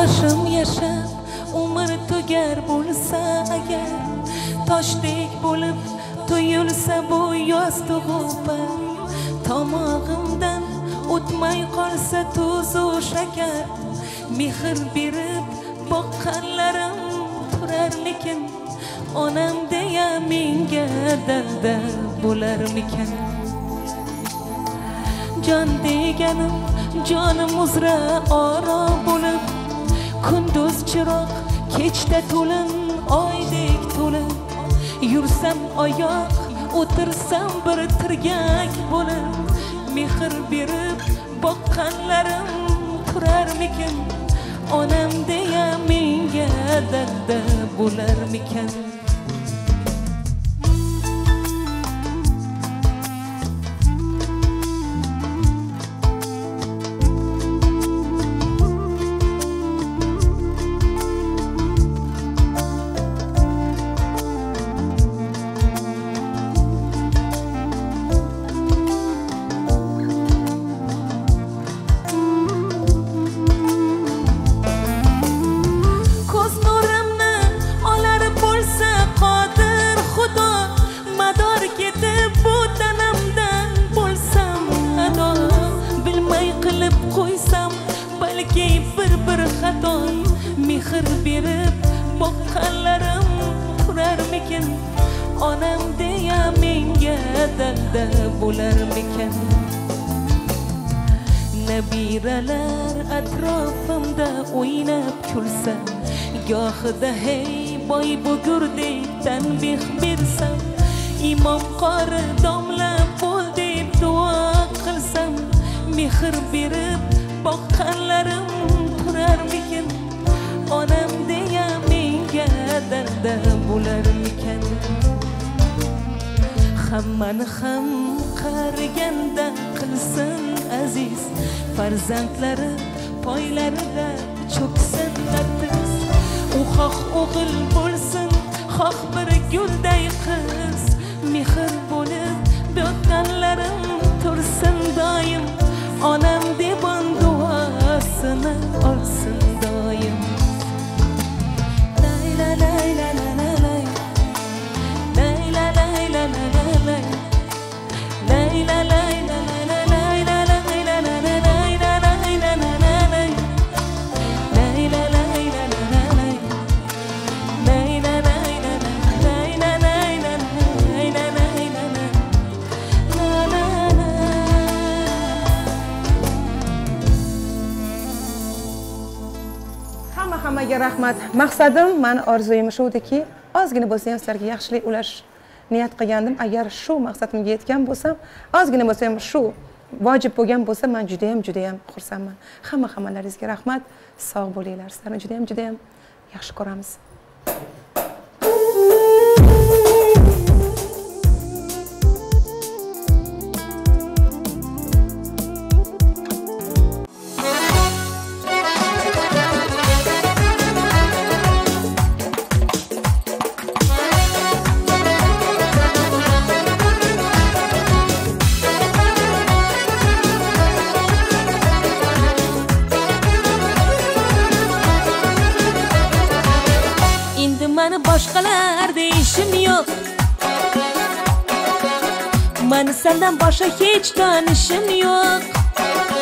yoshim yashab umr tugar bo'lsa agar toshdek bo'lib tuyulsa bu yoz tug'upa tomog'imdan o'tmay qolsa tuzu shakar mehr berib boqqanlarim turarmikin onam deya menga dalda bo'larmikan jon deganim jonim uzra oro bo'lib kunduz chiroq kechda to'lin oydek to'lib yursam oyoq o'tirsam bir tirgak bo'lib mehr berib boqqanlarim turarmikin onam deya menga dalda bo'larmikan mehr berib boqqanlarim turarmikin onam deya menga dalda bo'larmikan nabiralar atrofimda o'ynab kulsa gohida hey boy bugurdek tanbeh bersam imom qori domla bo'l deb duo qilsam mehr berib boqqanlarim turarmikin onam deya menga dalda bo'larmikan hammani ham qariganda qilsin aziz farzandlari poylarida cho'ksin nartiz u xoh o'g'il bo'lsin xoh bir gulday qiz mehr bo'lib boqqanlarim tursin doim onam deb duosini olsin doim la la la la la la la la la la la la la la la hammaga rahmat. Maqsadim, men orzuyim shu ediki, ozgina bo'lsa ham sizlarga yaxshilik ulash niyat qilgandim. Agar shu maqsadimga yetgan bo'lsam, ozgina bo'lsa ham shu vojib bo'lgan bo'lsa, men juda ham xursandman. Hammalaringizga rahmat. Sog' bo'linglar. Sizlarni juda ham yaxshi ko'ramiz. Boshqalarda ishim yo'q. Men sendan boshqa hech tanishim yo'q.